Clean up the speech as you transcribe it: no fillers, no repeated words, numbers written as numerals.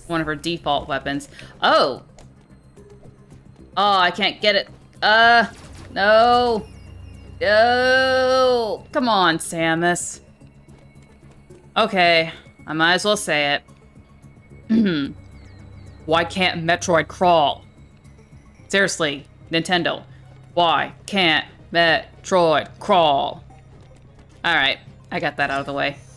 One of her default weapons. Oh! Oh, I can't get it. No. No. Come on, Samus. Okay, I might as well say it. Why can't Metroid crawl? Seriously, Nintendo. Why can't Metroid crawl? Alright, I got that out of the way.